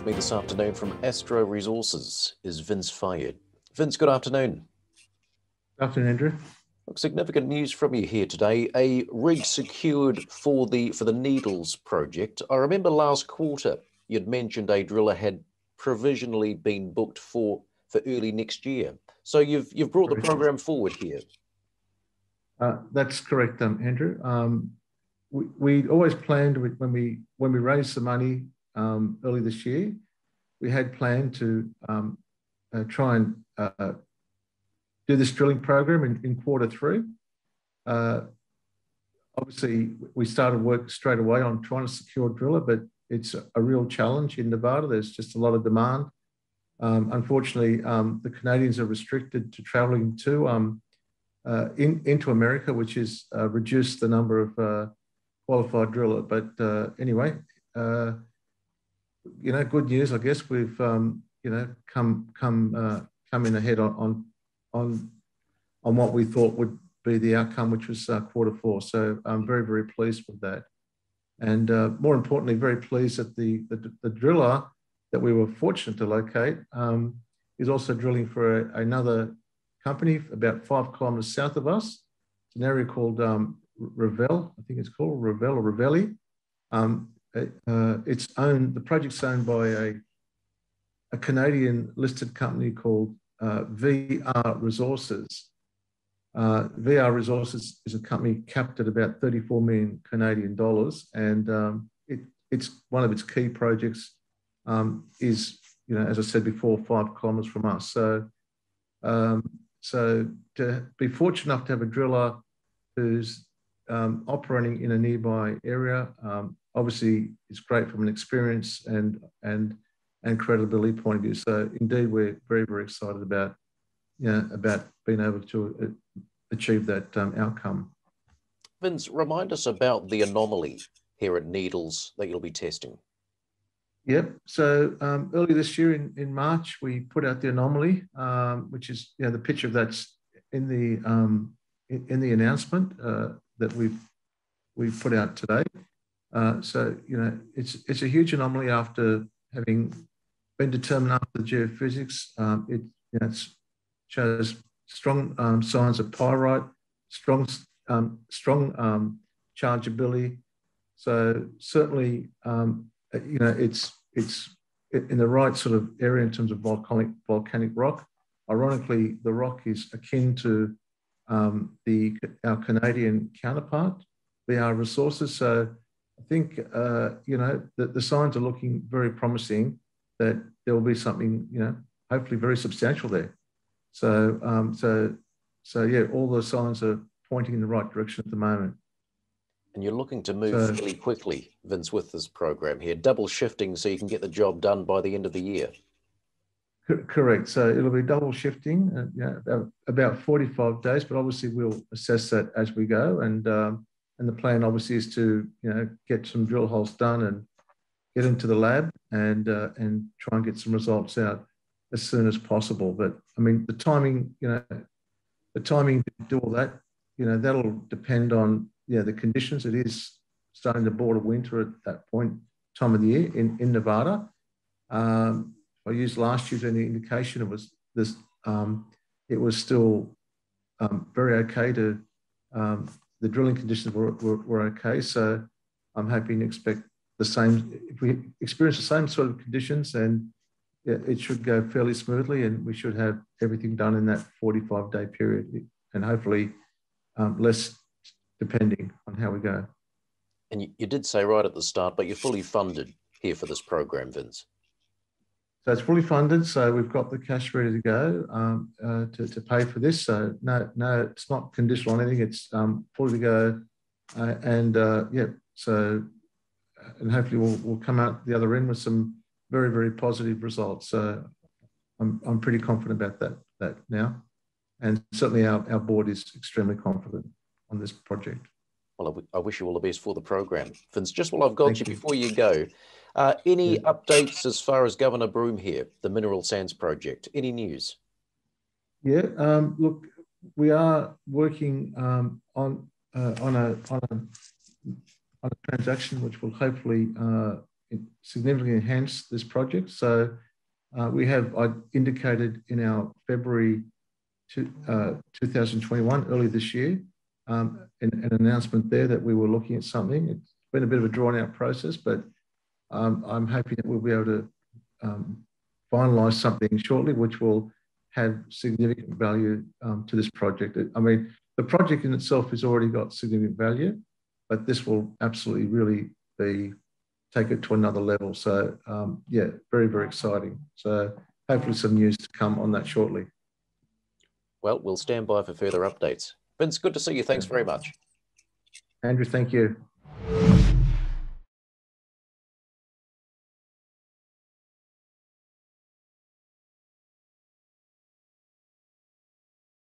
me this afternoon from Astro Resources is Vince Fayad. Vince, good afternoon. Good afternoon, Andrew. Look, significant news from you here today. A rig secured for the Needles project. I remember last quarter you'd mentioned a driller had provisionally been booked for early next year. So you've brought the program forward here. That's correct, Andrew. We always planned when we raised the money early this year, we had planned to try and do this drilling program in Q3. Obviously, we started work straight away on trying to secure a driller, but it's a real challenge in Nevada. There's just a lot of demand. Unfortunately, the Canadians are restricted to traveling to into America, which has reduced the number of qualified driller. But anyway, good news. I guess we've come in ahead on what we thought would be the outcome, which was Q4. So I'm very, very pleased with that. And more importantly, very pleased that the driller that we were fortunate to locate is also drilling for another company about 5 kilometers south of us. It's an area called Revel, I think it's called Revel or Revelli. The project's owned by a Canadian listed company called VR Resources. VR Resources is a company capped at about 34 million Canadian dollars, and it's one of its key projects is, as I said before, 5 kilometers from us. So to be fortunate enough to have a driller who's operating in a nearby area, obviously it's great from an experience and credibility point of view. So indeed, we're very, very excited about being able to achieve that outcome. Vince, remind us about the anomaly here at Needles that you'll be testing. Yep. So early this year in March, we put out the anomaly, which is the picture of that's in the announcement that we've put out today. So it's a huge anomaly after having been determined after the geophysics. It shows strong signs of pyrite, strong chargeability. So certainly, it's in the right sort of area in terms of volcanic rock. Ironically, the rock is akin to our Canadian counterpart, VR Resources. So I think the signs are looking very promising that there will be something hopefully very substantial there. So yeah, all the signs are pointing in the right direction at the moment. And you're looking to move really quickly, Vince, with this program here, double shifting so you can get the job done by the end of the year. Correct. So it'll be double shifting, about 45 days, but obviously we'll assess that as we go. And the plan obviously is to get some drill holes done and get into the lab and try and get some results out as soon as possible. But I mean, the timing to do all that, that'll depend on the conditions. It is starting to border winter at that time of the year in Nevada. I used last year as any indication. It was this. It was still very okay to. The drilling conditions were okay, so I'm happy to expect the same. If we experience the same sort of conditions, then it should go fairly smoothly, and we should have everything done in that 45-day period, and hopefully less, depending on how we go. And you did say right at the start, but you're fully funded here for this program, Vince. So it's fully funded. So we've got the cash ready to go to pay for this. So no, it's not conditional on anything. It's fully to go, So and hopefully we'll come out the other end with some very, very positive results. So I'm pretty confident about that now, and certainly our board is extremely confident on this project. Well, I wish you all the best for the program. Vince, just while I've got you, before you go, any updates as far as Governor Broome here, the Mineral Sands Project? Any news? Yeah, look, we are working on a transaction which will hopefully significantly enhance this project. So we have indicated in our February 2021, early this year, an announcement there that we were looking at something. It's been a bit of a drawn-out process, but I'm hoping that we'll be able to finalise something shortly, which will have significant value to this project. I mean, the project in itself has already got significant value, but this will absolutely really take it to another level. So yeah, very, very exciting. So hopefully some news to come on that shortly. Well, we'll stand by for further updates. Vince, good to see you. Thanks very much. Andrew, thank you.